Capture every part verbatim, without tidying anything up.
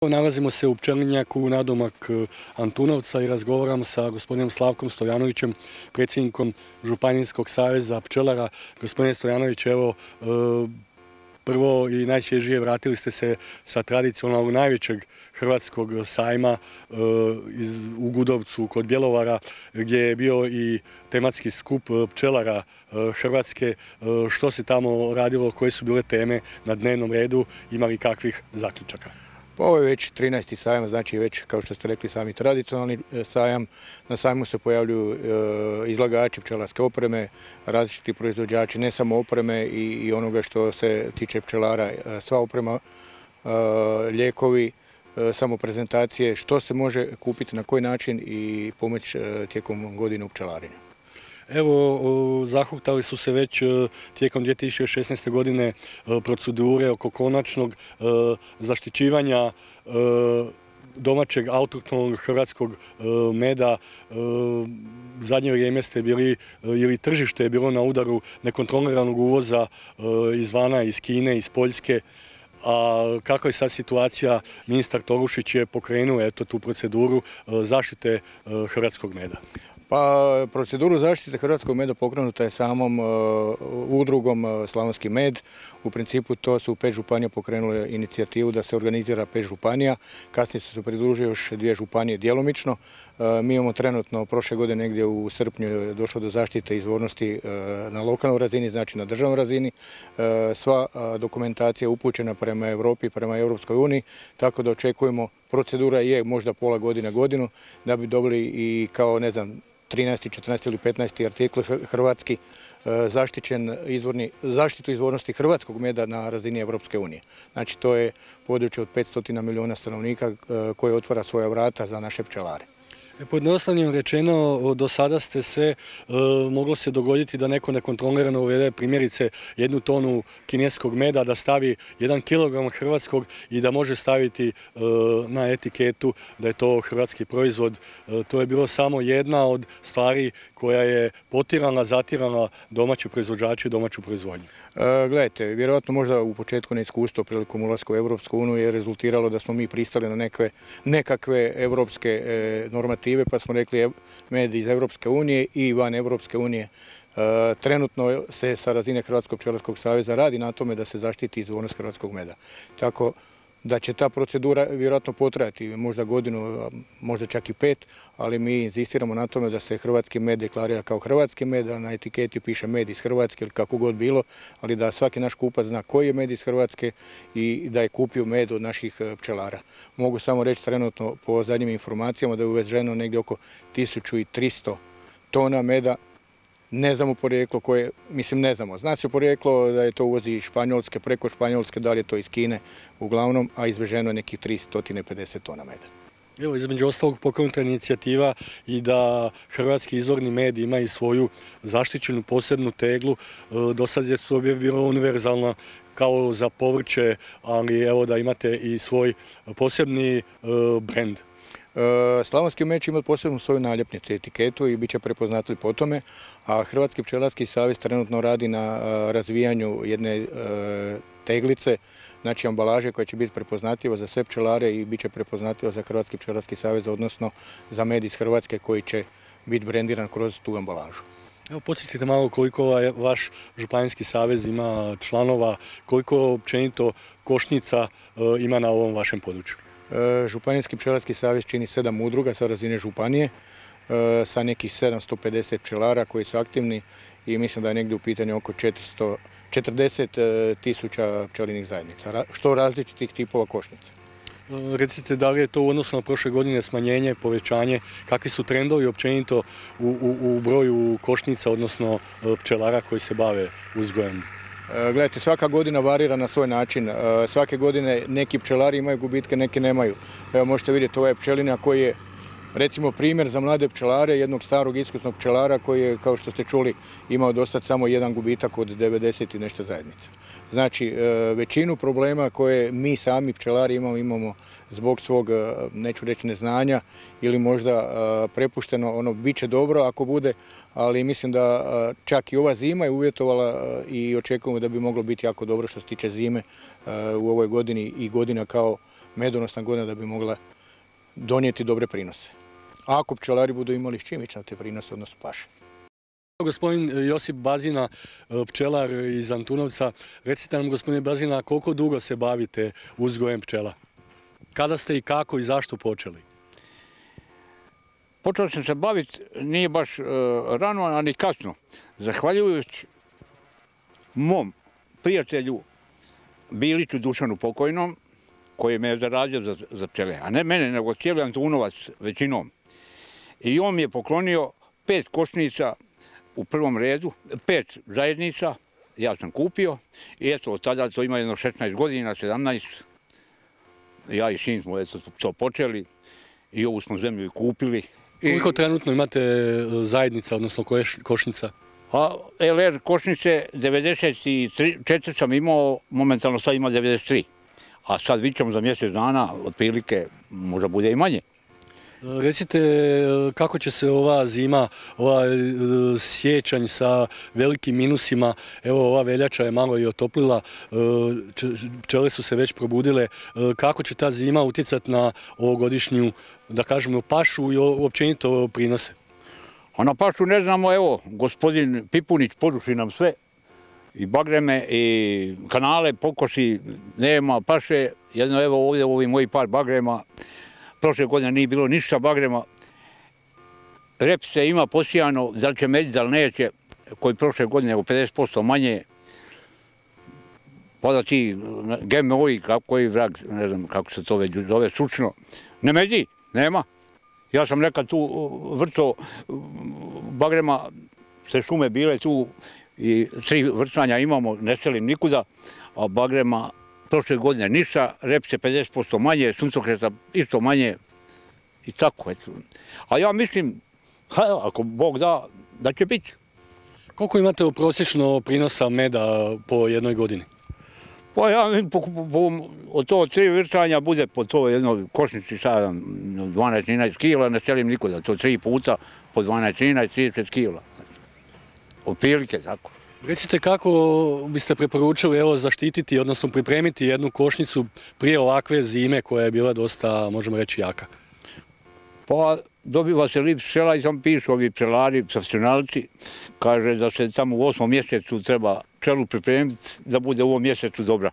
Nalazimo se u pčelinjaku nadomak Antunovca i razgovaramo sa gospodinom Slavkom Stojanovićem, predsjednikom Županijskog saveza pčelara. Gospodine Stojanović, evo, prvo i najsvježije vratili ste se sa tradicionalnog najvećeg hrvatskog sajma u Gudovcu kod Bjelovara, gdje je bio i tematski skup pčelara Hrvatske. Što se tamo radilo, koje su bile teme na dnevnom redu, ima li kakvih zaključaka? Pa ovo je već trinaesti sajam, znači već, kao što ste rekli, sami tradicionalni sajam. Na sajmu se pojavljuju izlagači pčelarske opreme, različiti proizvođači, ne samo opreme i onoga što se tiče pčelara, sva oprema, lijekovi, samo prezentacije, što se može kupiti, na koji način i pomoć tijekom godine u pčelarenju. Evo, zahuktali su se već tijekom dvije tisuće šesnaeste. godine procedure oko konačnog zaštićivanja domaćeg autohtonog hrvatskog meda. Zadnje vrijeme ste bili, ili tržište je bilo na udaru nekontroliranog uvoza izvana, iz Kine, iz Poljske. A kakva je sad situacija? Ministar Tolušić je pokrenuo eto tu proceduru zaštite hrvatskog meda. Pa proceduru zaštite hrvatskog meda pokrenuta je samom udrugom Slavonski med. U principu to su pet županija pokrenule inicijativu da se organizira pet županija. Kasnije su se pridružile još dvije županije djelomično. Mi imamo trenutno, prošle godine negdje u srpnju je došlo do zaštite izvornosti na lokalnoj razini, znači na državnoj razini. Sva dokumentacija je upućena prema Europi, prema Europskoj uniji, tako da očekujemo, procedura je možda pola godine, godinu, da bi dobili i kao, ne znam, trinaesti, četrnaesti ili petnaesti artikl hrvatski zaštićen izvorni, zaštitu izvornosti hrvatskog meda na razini Europske unije. Znači to je područje od petsto milijuna stanovnika koje otvara svoja vrata za naše pčelare. Pojednostavljeno rečeno, do sada ste sve moglo se dogoditi da neko nekontrolirano uvede primjerice jednu tonu kineskog meda, da stavi jedan kilogram hrvatskog i da može staviti na etiketu da je to hrvatski proizvod. To je bilo samo jedna od stvari koja je potirala, zatirala domaće proizvođače i domaću proizvodnju. Gledajte, vjerojatno možda u početku neiskustvo prilikom ulaska u Europsku uniju je rezultiralo da smo mi pristali na nekakve, nekakve europske normative, pa smo rekli med iz Europske unije i van Europske unije. Trenutno se sa razine Hrvatskog pčelarskog saveza radi na tome da se zaštiti izvornost hrvatskog meda. Tako da će ta procedura vjerojatno potrajati možda godinu, možda čak i pet, ali mi inzistiramo na tome da se hrvatski med deklarira kao hrvatski med, a na etiketi piše med iz Hrvatske ili kako god bilo, ali da svaki naš kupac zna koji je med iz Hrvatske i da je kupio med od naših pčelara. Mogu samo reći trenutno po zadnjim informacijama da je uvezeno negdje oko tisuću tristo tona meda. Ne znamo porijeklo koje, mislim ne znamo. Zna se porijeklo da je to uvozi iz Španjolske, preko Španjolske, da li je to iz Kine uglavnom, a izveženo je nekih tristo pedeset tona meda. Evo, između ostalog pokrenuta inicijativa i da hrvatski izvorni med ima i svoju zaštićenu posebnu teglu. Do sad je to bilo univerzalno kao za povrće, ali evo da imate i svoj posebni brend. Slavonski med će imati posebnu svoju naljepnicu, etiketu i bit će prepoznatljiv po tome, a Hrvatski pčelarski savez trenutno radi na razvijanju jedne teglice, znači ambalaže koja će biti prepoznatljiva za sve pčelare i bit će prepoznatljiva za Hrvatski pčelarski savez, odnosno za med iz Hrvatske koji će biti brendiran kroz tu ambalažu. Evo, podsjetite malo koliko vaš županijski savez ima članova, koliko općenito košnica ima na ovom vašem području. Županijski pčelarski savez čini sedam udruga sa razine županije, sa nekih sedamsto pedeset pčelara koji su aktivni i mislim da je negdje u pitanju oko četiristo četrdeset tisuća pčelinih zajednica, što različitih tipova košnica. Recite, da li je to u odnosu na prošle godine smanjenje, povećanje, kakvi su trendovi općenito u, u, u broju košnica, odnosno pčelara koji se bave uzgojem? Gledajte, svaka godina varira na svoj način. Svake godine neki pčelari imaju gubitke, neki nemaju. Evo možete vidjeti ovaj pčelinjak koji je recimo primjer za mlade pčelare, jednog starog iskusnog pčelara koji je, kao što ste čuli, imao do sad samo jedan gubitak od devedeset i nešto zajednica. Znači, većinu problema koje mi sami pčelari imamo, imamo zbog svog, neću reći neznanja ili možda prepušteno, ono, bit će dobro ako bude, ali mislim da čak i ova zima je uvjetovala i očekujemo da bi moglo biti jako dobro što se tiče zime u ovoj godini i godina kao medonosna godina da bi mogla donijeti dobre prinose. A ako pčelari budu imali s čim ići na te prinose, odnosno paše. Gospodin Josip Bazina, pčelar iz Antunovca, recite nam, gospodine Bazina, koliko dugo se bavite uzgojem pčela? Kada ste i kako i zašto počeli? Počeo sam se baviti, nije baš rano, a ni kasno. Zahvaljujući mom prijatelju Biliću Dušanu pokojnom, koji me je zaradio za, za pčele. A ne mene, nego cijeli Antunovac većinom. I on mi je poklonio pet košnica u prvom redu, pet zajednica, ja sam kupio. I eto, od tada to ima jedno šesnaest godina, sedamnaest. Ja i sin smo eto, to počeli i ovu smo zemlju i kupili. Koliko trenutno imate zajednica, odnosno košnica? A L R košnice devedeset četiri sam imao, momentalno sad ima devedeset tri. A sad vićemo za mjesec dana, otprilike možda bude i manje. Recite kako će se ova zima, ovaj siječanj sa velikim minusima, evo ova veljača je malo i otoplila, pčele su se već probudile, kako će ta zima utjecati na ovogodišnju, da kažemo, pašu i općenito prinose? A na pašu ne znamo, evo, gospodin Pipunić poruši nam sve, i bagreme, i kanale, pokosi, nema paše, jedno evo ovdje ovi moji par bagrema, prošle godine nije bilo ništa bagrema, repice ima posijano, da li će mediti, da li neće, koji prošle godine u pedeset posto manje, pa da ti G M O-i, koji vrag, ne znam kako se to već zove, sučno, ne mediji, nema. Ja sam nekad tu vrto bagrema, sve šume bile tu i tri vrcanja imamo, ne selim nikuda, a bagrema prošle godine ništa, repice pedeset posto manje, suncokreta isto manje i tako. Eto. A ja mislim, ha, ako Bog da, da će biti. Koliko imate prosječno prinosa meda po jednoj godini? Pa ja po, po, od to tri vrcanja bude po to jednoj košnici sada dvanaest trinaest kila, ne selim nikuda, to tri puta po dvanaest trinaest trideset kila. Otprilike tako. Recite kako biste preporučili evo, zaštititi, odnosno pripremiti jednu košnicu prije ovakve zime koja je bila dosta, možemo reći, jaka? Pa dobiva se lip pčela i sam pišu ovi pčelari, profesionalci, kaže da se tamo u osmom mjesecu treba pčelu pripremiti da bude u ovom mjesecu dobra.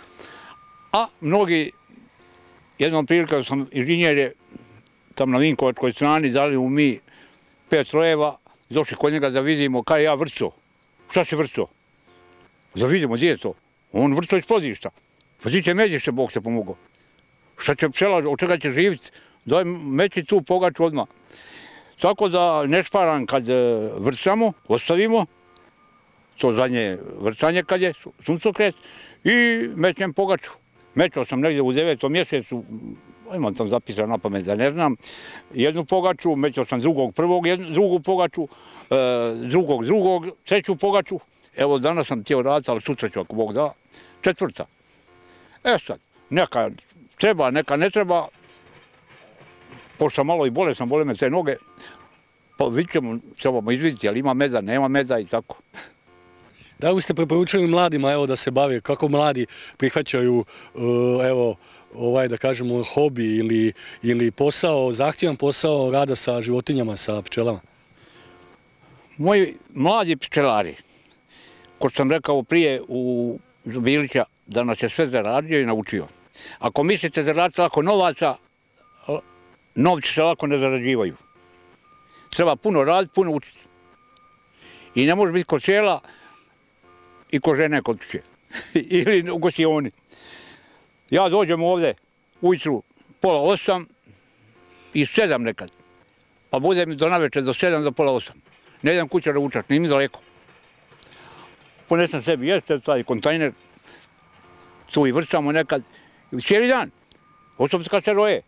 A mnogi, jednom prilikom sam inženjer tam na Vinkovačkoj strani, dali mu mi pet rojeva, došli kod njega da vidimo kaj ja vrco. Šta se vrco? Da vidimo gdje je to. On vrco iz plodišta. Pa ti će međište, Bog se pomogao. Šta će pčela, od čega će živjeti? Daj meći tu pogaču odmah. Tako da ne šparam kad vrcamo, ostavimo, to zadnje vrcanje kad je, suncokret, i mećem pogaču. Mećao sam negdje u devetom mjesecu, imam tam zapisano na pamet da ne znam, jednu pogaču, mećao sam drugog prvog, jednu, drugu pogaču, e, drugog drugog, treću pogaču. Evo danas sam htio raditi, ali sutra ću ako Bog da, četvrta. E sad, neka treba, neka ne treba, pošto sam malo i bolestan, bole me te noge, pa vidit ćemo, trebamo izvidjeti, ali ima meda, nema meda i tako. Da li ste preporučili mladima evo, da se bave, kako mladi prihvaćaju evo, ovaj, da kažemo, hobi ili, ili posao, zahtjevan posao rada sa životinjama, sa pčelama? Moji mladi pčelari, ko sam rekao prije u Bilića, da nas je sve zaradio i naučio. Ako mislite da radite lako novaca, novci se lako ne zarađivaju. Treba puno raditi, puno učiti. I ne može biti kod pčela i ko žene kod kuće. Ili u gosioni. Ja dođem ovdje ujutru pola osam i sedam nekad. Pa budem do navečer do sedam do pola osam. Ne idem kuća ručat, nije mi daleko. Ponesem sebi jeste, taj kontajner, tu i vrcamo nekad. Cijeli dan. Osobno kad se roje.